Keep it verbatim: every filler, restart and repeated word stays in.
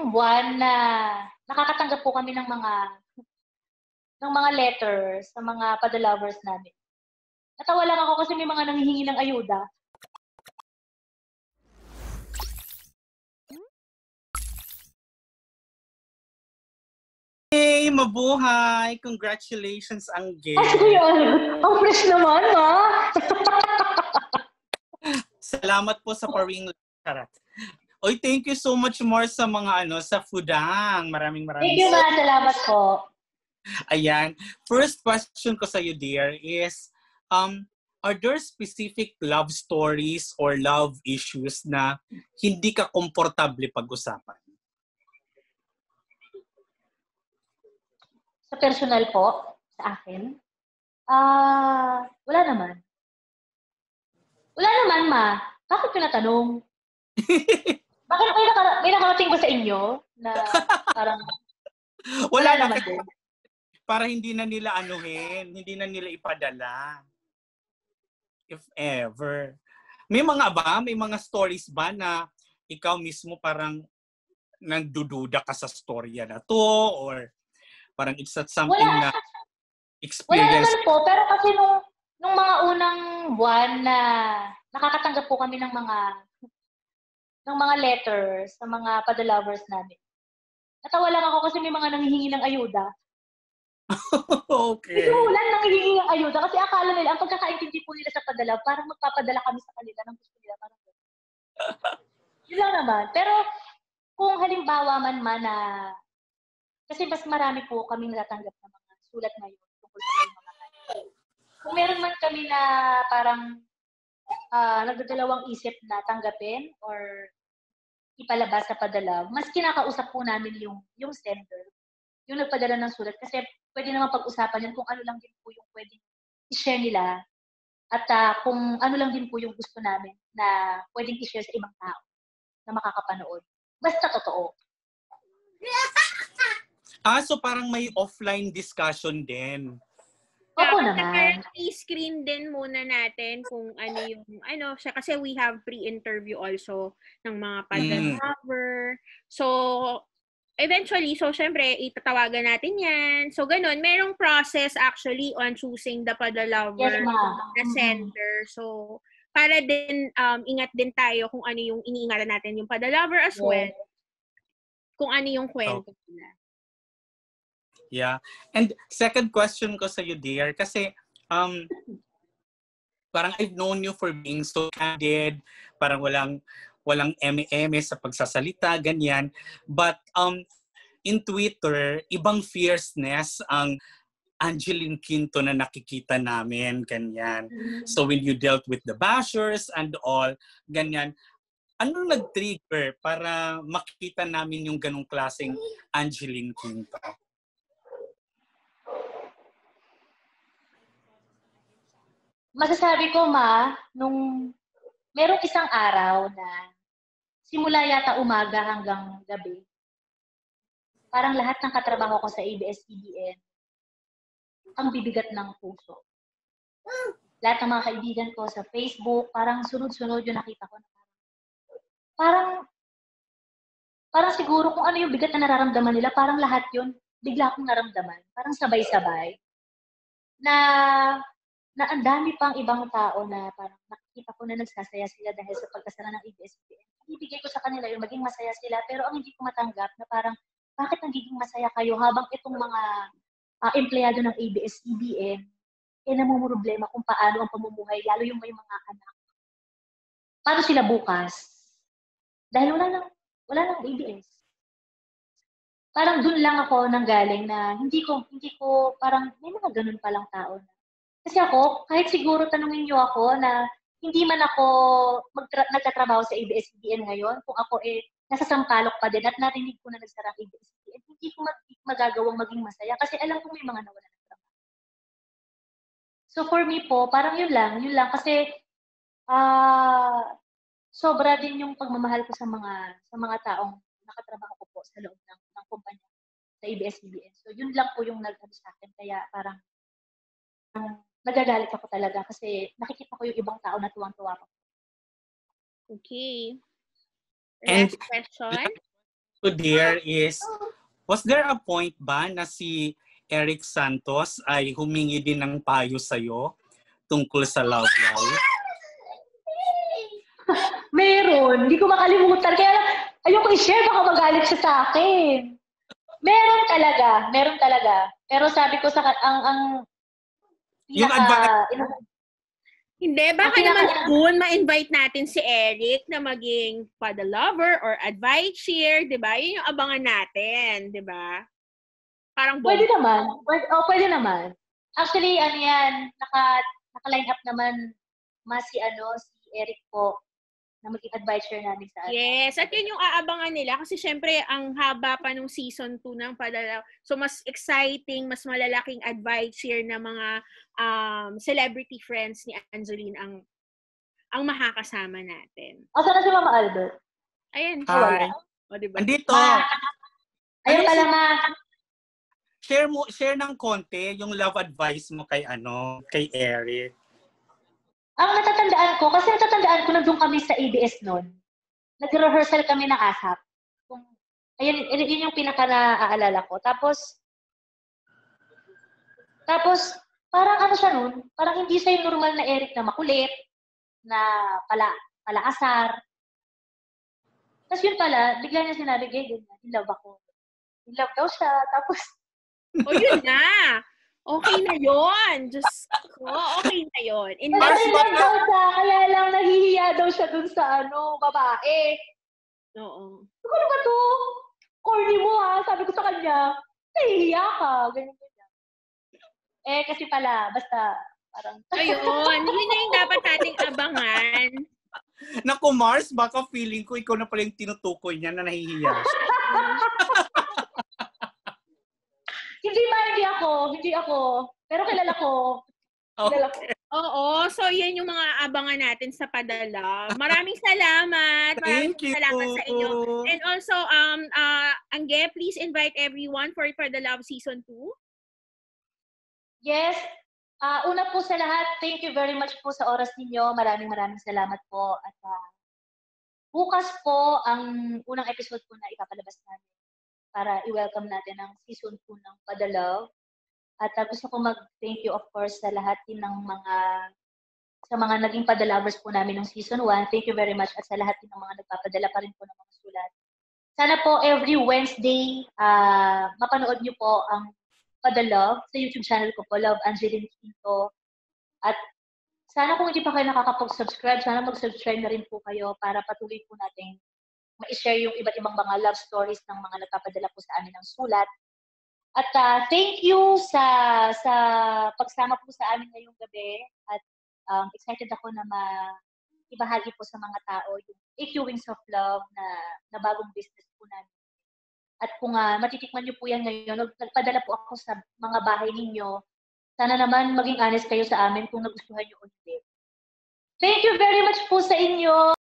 buwan na nakakatanggap po kami ng mga ng mga letters sa mga padalovers namin. Natawa lang ako kasi may mga nanghihingi ng ayuda. Hey, mabuhay! Congratulations, Angge! Ay, Kuya Alot! Ang fresh naman, ma! Salamat po sa paring charat. Oy, thank you so much more sa mga ano, sa foodang. Maraming maraming Thank you, ma. Salamat po. Ayan. First question ko sa iyo, dear, is um are there specific love stories or love issues na hindi ka komportable pag-usapan? Sa personal po, sa akin, ah, wala naman. Wala naman, ma. Bakit tinatanong? Bakit may, naka, may nakarating ba sa inyo na parang Wala, wala na naman kasi din? para hindi na nila anuhin, hindi na nila ipadala. If ever. May mga ba, may mga stories ba na ikaw mismo parang nagdududa ka sa storya na to or parang it's not something Wala. na Wala experience? naman po, pero kasi nung, nung mga unang buwan na nakakatanggap po kami ng mga ng mga letters sa mga padalovers namin. Natawa lang ako kasi may mga nanghihingi ng ayuda. Okay. Bigla lang nanghihingi ng ayuda kasi akala nila, ang pagkakaintindi po nila sa padala, parang magpapadala kami sa kanila ng gusto nila. Parang yun lang naman. Pero kung halimbawa man man na, kasi mas marami po kami natatanggap ng mga sulat ngayon tungkol sa mga kanya. Kung meron man kami na parang uh, nagdadalawang isip na tanggapin or ipalabas sa padala, mas kinakausap po namin yung, yung sender, yung nagpadala ng sulat. Kasi pwede naman pag-usapan yan kung ano lang din po yung pwedeng i-share nila at uh, kung ano lang din po yung gusto namin na pwedeng i-share sa ibang tao na makakapanood. Basta totoo. Ah, so parang may offline discussion din. Opo yeah, naman. I-screen din muna natin kung ano yung, ano, siya, kasi we have pre-interview also ng mga padalover. Mm. So, eventually, so syempre, itatawagan natin yan. So, ganun, merong process actually on choosing the padalover, yes, ma. the sender. So, para din, um, ingat din tayo kung ano yung iniingatan natin yung padalover as yes. well. Kung ano yung kwento oh. nila. Yeah. And second question ko sa you, dear, kasi um, parang I've known you for being so candid, parang walang walang eme-eme sa pagsasalita, ganyan. But um, in Twitter, ibang fierceness ang Angeline Quinto na nakikita namin, ganyan. So when you dealt with the bashers and all, ganyan, anong nag-trigger para makita namin yung ganong klaseng Angeline Quinto? Masasabi ko, ma, nung merong isang araw na simula yata umaga hanggang gabi, parang lahat ng katrabaho ko sa A B S C B N, ang bibigat ng puso. Lahat ng mga kaibigan ko sa Facebook, parang sunod-sunod yung nakita ko. Parang, parang siguro kung ano yung bigat na nararamdaman nila, parang lahat yun, bigla akong naramdaman. Parang sabay-sabay. Na na ang dami pang ibang tao na parang nakikita ko na nagsasaya sila dahil sa pagkasara ng A B S C B N. Ibigay ko sa kanila yung maging masaya sila, pero ang hindi ko matanggap na parang, bakit nagiging masaya kayo habang itong mga uh, empleyado ng A B S C B N, eh namumroblema kung paano ang pamumuhay, lalo yung may mga anak. Paano sila bukas? Dahil wala nang, wala nang A B S. Parang dun lang ako nanggaling na hindi ko, hindi ko, parang may mga ganun palang tao na. Kasi ako, kahit siguro tanungin niyo ako na hindi man ako magtra- nagtatrabaho sa A B S C B N ngayon, kung ako eh nasa Sampaloc pa din at narinig ko na nagsara A B S C B N, hindi ko mag- magagawang maging masaya kasi alam ko may mga nawala ng trabaho. So for me po, parang yun lang, yun lang kasi ah uh, sobra din yung pagmamahal ko sa mga sa mga taong nakatrabaho ko po sa loob ng, ng kumpanya sa A B S C B N. So yun lang po yung nag-ano sa akin, kaya parang um, nagagalit ako talaga kasi nakikita ko yung ibang tao na tuwang-tuwa ko. Okay. And Last question. to dear is, was there a point ba na si Eric Santos ay humingi din ng payo sa'yo tungkol sa love life? Meron. Hindi ko makalimutan. Kaya ayoko i-share, baka magalit siya sa akin. Meron talaga. Meron talaga. Pero sabi ko sa ang ang yung advice. Ina, hindi, baka naman soon ma-invite natin si Eric na maging pada lover or advice share, di ba? Yun yung abangan natin, di ba? Parang bomba. Pwede naman. Pwede, oh, pwede naman. Actually, ano yan, naka, naka-line up naman mas si, ano, si Eric po na maging advisor namin sa ano. Yes, at yun yung aabangan nila kasi syempre ang haba pa nung season two ng Padala. So mas exciting, mas malalaking advice share na mga um, celebrity friends ni Angeline ang ang makakasama natin. O, saan na si Mama Albert? Ayan. Hi. O, diba? Andito. Ma, ayun pala, Ma. Share mo, share ng konti yung love advice mo kay ano, kay Eric. Ang natatandaan ko, kasi natatandaan ko nandun kami sa A B S noon. Nag-rehearsal kami ng ASAP. Kung, ayun, yun yung pinaka-naaalala ko. Tapos, tapos, parang ano siya nun, parang hindi siya yung normal na Eric na makulit, na pala, palaasar. Tapos yun pala, bigla niya sinabi, gay, ganyan, in love ako. In love daw siya. Tapos, o yun na! Okay na yun. Just, oh, okay na yun. In Mas daw siya, kaya lang nahihiya daw siya dun sa ano, babae. Oo. Ano ba to? Corny mo ha, sabi ko sa kanya, nahihiya ka, ganyan ganyan. Eh, kasi pala, basta, parang... Ayun, yun na yung dapat nating abangan. Naku, Mars, baka feeling ko ikaw na pala yung tinutukoy niya na nahihiya. Hindi ba, hindi ako. Hindi ako. Pero kilala ko. Kilala ko. Oo. So, yan yung mga abangan natin sa Padala. Maraming salamat. Maraming Thank you. salamat sa inyo. And also, um, uh, Angge, please invite everyone for Padala Season two. Yes. Uh, una po sa lahat, thank you very much po sa oras ninyo. Maraming maraming salamat po. At uh, bukas po ang unang episode po na ipapalabas namin para i-welcome natin ang season two ng Padala. At uh, gusto ko mag-thank you of course sa lahat din ng mga sa mga naging Padalovers po namin ng season one. Thank you very much at sa lahat din ng mga nagpapadala pa rin po ng mga sulat. Sana po every Wednesday uh, mapanood niyo po ang Padala sa YouTube channel ko po, Love Angeline Quinto. At sana kung hindi pa kayo nakakapag-subscribe, sana mag-subscribe na rin po kayo para patuloy po natin ma-share yung iba't ibang mga love stories ng mga nagpapadala po sa amin ng sulat. At uh, thank you sa sa pagsama po sa amin ngayong gabi. At um, excited ako na ma-ibahagi po sa mga tao yung A Q Wings of Love na, na bagong business po namin. At kung uh, matitikman niyo po yan ngayon, nagpadala po ako sa mga bahay ninyo. Sana naman maging honest kayo sa amin kung nagustuhan niyo o hindi. Thank you very much po sa inyo.